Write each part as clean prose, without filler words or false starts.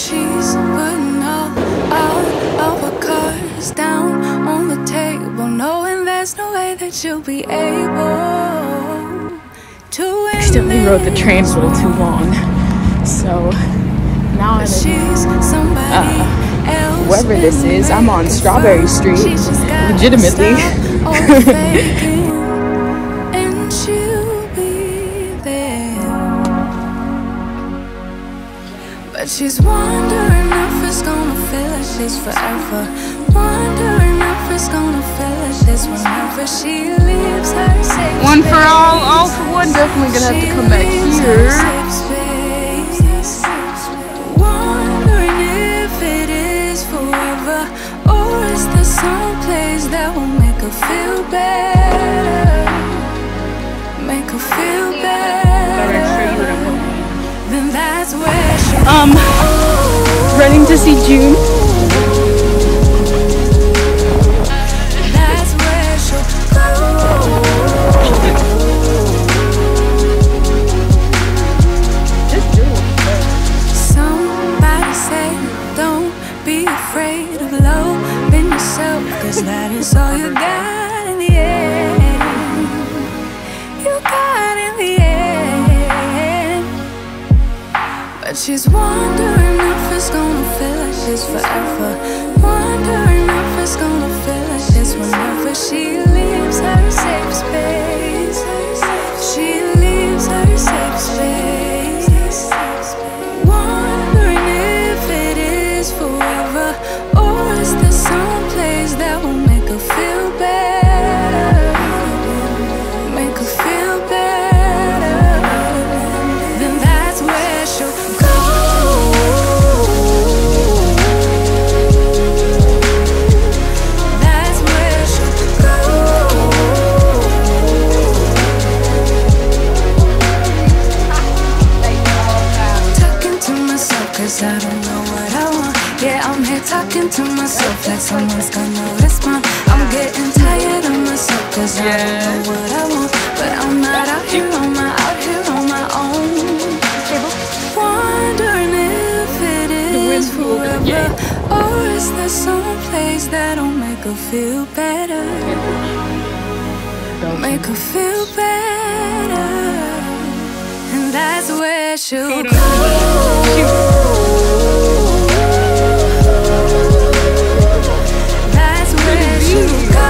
she's putting all of her cards down on the table, knowing there's no way that you'll be able to win. I accidentally wrote the train a little too long, so now I'm whoever this is, I'm on Strawberry Street, legitimately. And she'll be there, but she's wondering if it's gonna feel like this forever. Wondering if it's gonna feel like this whenever she leaves her safe One for all for one. Definitely gonna have to come back here. Wondering if it is forever, or is there some place that will make her feel better? Make her feel better. Then that's where she'll running to see June. That's where she'll go. Just do it. Somebody say don't be afraid of loving yourself, 'cause that is all you got in the end. You got in the end. But she's wondering if it's gonna feel like this forever. Wondering if it's gonna feel like this whenever she leaves her safe space. She leaves her safe space. Wondering if it is forever, or is there some place that will make her feel better? Make her feel better. Then that's where she'll go. That's where she'll go. Talking to myself 'cause I don't know what I want. Yeah, I'm here talking to myself like someone's gonna respond. I'm getting tired of myself 'cause I don't know what I want. But I'm not out here on my own. Wondering if it is forever, or is there some place that'll make her feel better? Make her feel better. And that's where she'll go. That's where she'll go.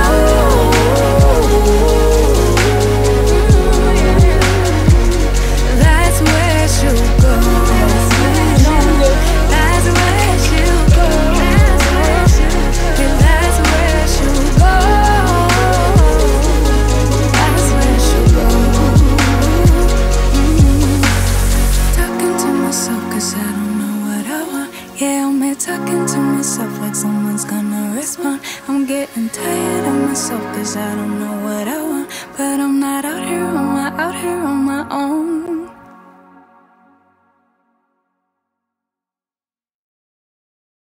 That's where she'll go. That's where she'll go. That's where she'll go. That's where she'll go. Talking to myself 'cause I don't know what I want. Yeah, I'm here talking to myself like someone's gonna respond. I'm getting tired of myself 'cause I don't know what I want.